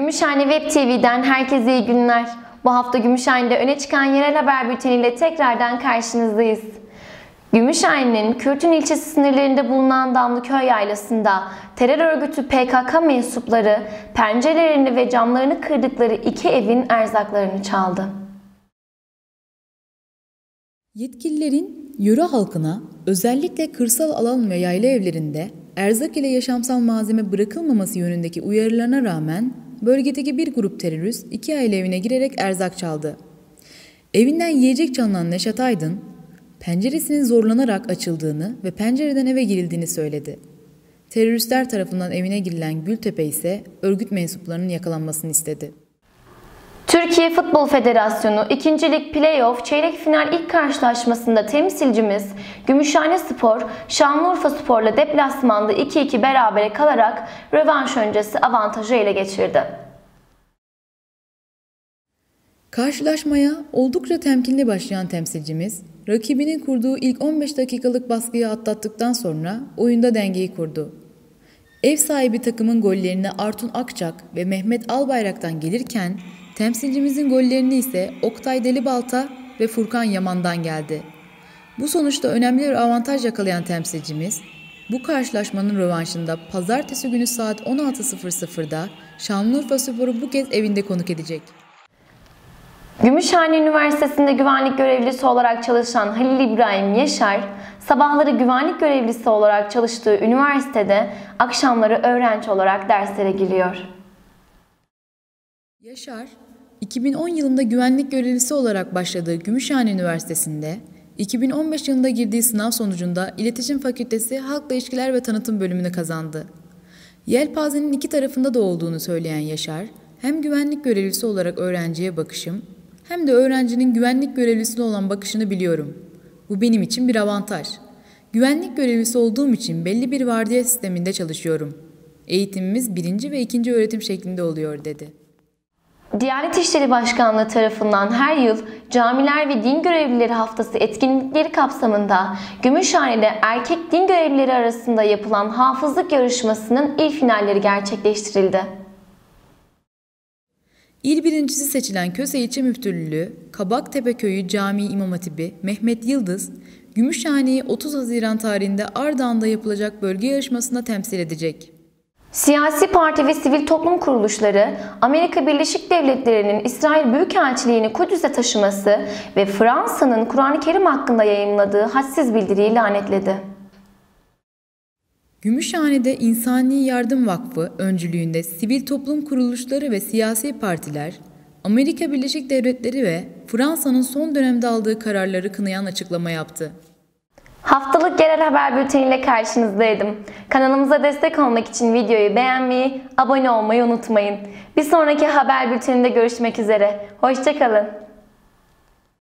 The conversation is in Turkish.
Gümüşhane Web TV'den herkese iyi günler. Bu hafta Gümüşhane'de öne çıkan yerel haber bülteniyle tekrardan karşınızdayız. Gümüşhane'nin Kürtün ilçesi sınırlarında bulunan Damlıköy Yaylası'nda terör örgütü PKK mensupları pencerelerini ve camlarını kırdıkları iki evin erzaklarını çaldı. Yetkililerin yöre halkına özellikle kırsal alan ve yayla evlerinde erzak ile yaşamsal malzeme bırakılmaması yönündeki uyarılarına rağmen bölgedeki bir grup terörist iki aile evine girerek erzak çaldı. Evinden yiyecek çalınan Neşet Aydın, penceresinin zorlanarak açıldığını ve pencereden eve girildiğini söyledi. Teröristler tarafından evine girilen Gültepe ise örgüt mensuplarının yakalanmasını istedi. Türkiye Futbol Federasyonu 2. Lig Playoff çeyrek final ilk karşılaşmasında temsilcimiz Gümüşhanespor, Şanlıurfaspor'la deplasmanda 2-2 berabere kalarak rövanş öncesi avantajı ele geçirdi. Karşılaşmaya oldukça temkinli başlayan temsilcimiz, rakibinin kurduğu ilk 15 dakikalık baskıyı atlattıktan sonra oyunda dengeyi kurdu. Ev sahibi takımın gollerini Artun Akçak ve Mehmet Albayrak'tan gelirken, temsilcimizin gollerini ise Oktay Delibalta ve Furkan Yaman'dan geldi. Bu sonuçta önemli bir avantaj yakalayan temsilcimiz, bu karşılaşmanın rövanşında pazartesi günü saat 16.00'da Şanlıurfaspor'u bu kez evinde konuk edecek. Gümüşhane Üniversitesi'nde güvenlik görevlisi olarak çalışan Halil İbrahim Yaşar, sabahları güvenlik görevlisi olarak çalıştığı üniversitede akşamları öğrenci olarak derslere giriyor. Yaşar, 2010 yılında güvenlik görevlisi olarak başladığı Gümüşhane Üniversitesi'nde, 2015 yılında girdiği sınav sonucunda İletişim Fakültesi Halkla İlişkiler ve Tanıtım bölümünü kazandı. Yelpazenin iki tarafında da olduğunu söyleyen Yaşar, hem güvenlik görevlisi olarak öğrenciye bakışım, hem de öğrencinin güvenlik görevlisine olan bakışını biliyorum. Bu benim için bir avantaj. Güvenlik görevlisi olduğum için belli bir vardiya sisteminde çalışıyorum. Eğitimimiz 1. ve 2. öğretim şeklinde oluyor, dedi. Diyanet İşleri Başkanlığı tarafından her yıl Camiler ve Din Görevlileri Haftası etkinlikleri kapsamında Gümüşhane'de erkek din görevlileri arasında yapılan hafızlık yarışmasının ilk finalleri gerçekleştirildi. İl birincisi seçilen Köse İlçe Müftülüğü, Kabaktepe Köyü Camii İmam Hatibi Mehmet Yıldız, Gümüşhane'yi 30 Haziran tarihinde Ardahan'da yapılacak bölge yarışmasında temsil edecek. Siyasi parti ve sivil toplum kuruluşları, Amerika Birleşik Devletleri'nin İsrail Büyükelçiliğini Kudüs'e taşıması ve Fransa'nın Kur'an-ı Kerim hakkında yayımladığı hadsiz bildiriyi lanetledi. Gümüşhane'de İnsani Yardım Vakfı öncülüğünde sivil toplum kuruluşları ve siyasi partiler, Amerika Birleşik Devletleri ve Fransa'nın son dönemde aldığı kararları kınayan açıklama yaptı. Haftalık yerel haber bülteniyle karşınızdaydım. Kanalımıza destek olmak için videoyu beğenmeyi, abone olmayı unutmayın. Bir sonraki haber bülteninde görüşmek üzere. Hoşça kalın.